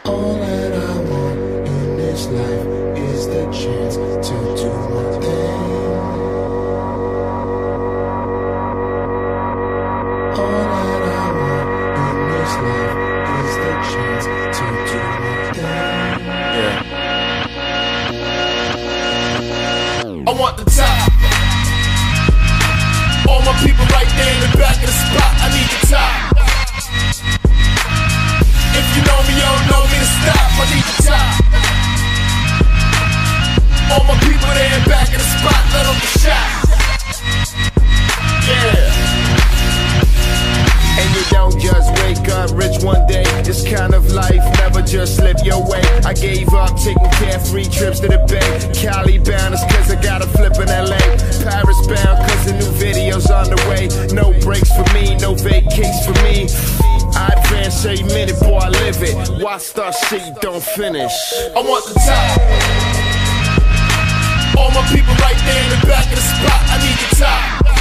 All that I want in this life is the chance to do my thing. All that I want in this life is the chance to do my thing. Yeah. I want the top. All my people right there in the back of the spot. I need the top. If you know me, you don't know me to stop. I need the top. All my people there in back of the spot. Let them get shot. Yeah. And you don't just wake up rich one day. This kind of life never just slip your way. I gave up taking carefree trips to the Bay. Cali bound is cause I got a flip in LA. Paris bound cause the new video's on the way. No breaks for me, no vacates for me. I advance every minute, boy, I live it. Why start shit you don't finish? I want the top. All my people right there in the back of the spot. I need the top.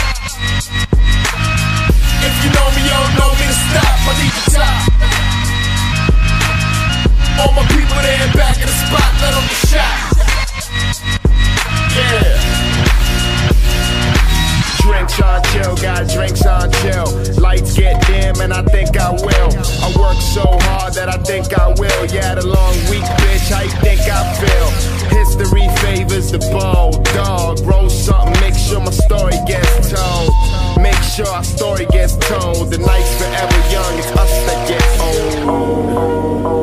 If you know me, you don't know me to stop. I need the top. All my people there in back of the spot. Let them get shot. Yeah. Drinks on chill, got drinks on chill. Lights get dim and I think I will. I work so hard that I think I will. Yeah, the long week, bitch, how you think I feel? History favors the bold dog. Roll something, make sure my story gets told. Make sure our story gets told. The night's forever young, it's us that gets old.